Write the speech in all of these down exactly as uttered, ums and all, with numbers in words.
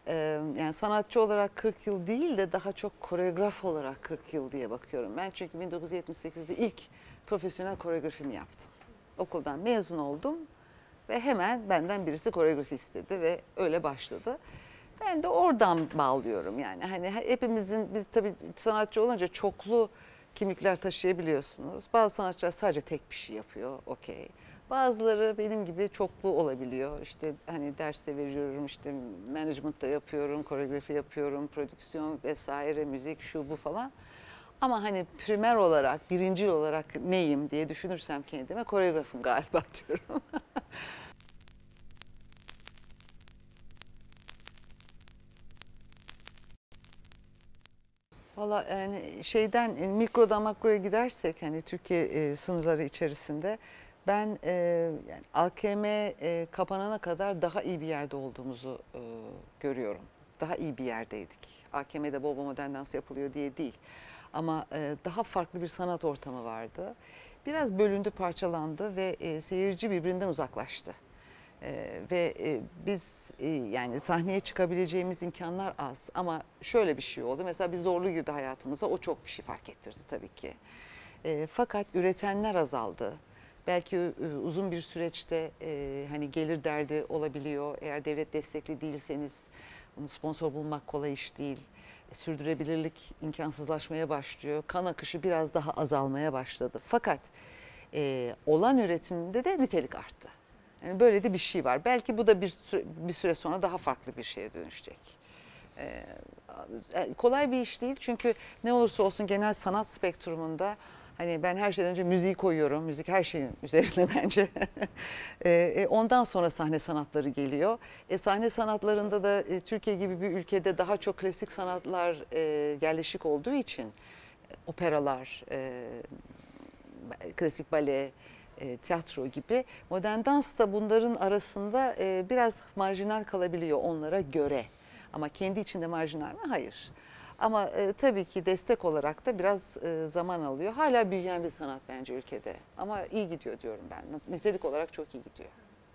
Ee, yani sanatçı olarak kırk yıl değil de daha çok koreograf olarak kırk yıl diye bakıyorum. Ben çünkü bin dokuz yüz yetmiş sekizde ilk profesyonel koreografimi yaptım. Okuldan mezun oldum ve hemen benden birisi koreografi istedi ve öyle başladı. Ben de oradan bağlıyorum yani. Hani hepimizin, biz tabii sanatçı olunca çoklu kimlikler taşıyabiliyorsunuz. Bazı sanatçılar sadece tek bir şey yapıyor, okey. Bazıları benim gibi çoklu olabiliyor. İşte hani derste veriyorum, işte management da yapıyorum, koreografi yapıyorum, prodüksiyon vesaire, müzik, şu bu falan. Ama hani primer olarak, birincil olarak neyim diye düşünürsem kendime koreografım galiba diyorum. Valla yani şeyden e, mikrodan makroya gidersek hani Türkiye e, sınırları içerisinde ben e, yani A K M e, kapanana kadar daha iyi bir yerde olduğumuzu e, görüyorum. Daha iyi bir yerdeydik. A K M'de bol bol modern dans yapılıyor diye değil. Ama e, daha farklı bir sanat ortamı vardı. Biraz bölündü, parçalandı ve e, seyirci birbirinden uzaklaştı. Ee, ve e, biz e, yani sahneye çıkabileceğimiz imkanlar az ama şöyle bir şey oldu. Mesela bir zorlu girdi hayatımıza, o çok bir şey fark ettirdi tabii ki. E, fakat üretenler azaldı. Belki e, uzun bir süreçte e, hani gelir derdi olabiliyor. Eğer devlet destekli değilseniz bunu sponsor bulmak kolay iş değil. E, sürdürülebilirlik imkansızlaşmaya başlıyor. Kan akışı biraz daha azalmaya başladı. Fakat e, olan üretimde de nitelik arttı. Yani böyle de bir şey var. Belki bu da bir süre, bir süre sonra daha farklı bir şeye dönüşecek. Ee, kolay bir iş değil çünkü ne olursa olsun genel sanat spektrumunda hani ben her şeyden önce müziği koyuyorum. Müzik her şeyin üzerine bence. e, ondan sonra sahne sanatları geliyor. E, sahne sanatlarında da e, Türkiye gibi bir ülkede daha çok klasik sanatlar e, yerleşik olduğu için e, operalar, e, klasik bale, e, tiyatro gibi. Modern dans da bunların arasında e, biraz marjinal kalabiliyor onlara göre. Ama kendi içinde marjinal mi? Hayır. Ama e, tabii ki destek olarak da biraz e, zaman alıyor. Hala büyüyen bir sanat bence ülkede. Ama iyi gidiyor diyorum ben. Nitelik olarak çok iyi gidiyor.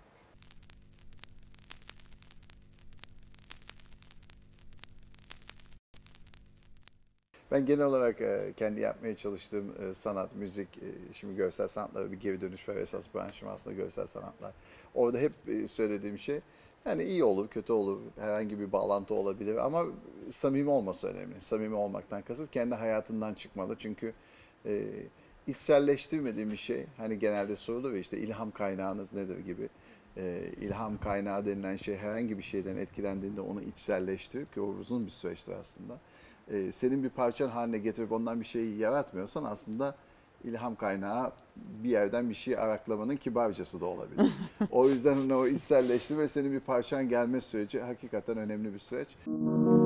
Ben genel olarak e, kendi yapmaya çalıştığım e, sanat, müzik, e, şimdi görsel sanatlara bir geri dönüş var. Esas branşım aslında görsel sanatlar. Orada hep e, söylediğim şey, yani iyi olur, kötü olur, herhangi bir bağlantı olabilir ama samimi olması önemli. Samimi olmaktan kasıt kendi hayatından çıkmalı. Çünkü e, içselleştirmediğim bir şey, hani genelde sorulur ya işte ilham kaynağınız nedir gibi. E, ilham kaynağı denilen şey herhangi bir şeyden etkilendiğinde onu içselleştirip ki o uzun bir süreçtir aslında. E, senin bir parçan haline getirip ondan bir şey yaratmıyorsan aslında ilham kaynağı bir yerden bir şey araklamanın kibarcası da olabilir. O yüzden o içselleştirme ve senin bir parçan gelme süreci hakikaten önemli bir süreç.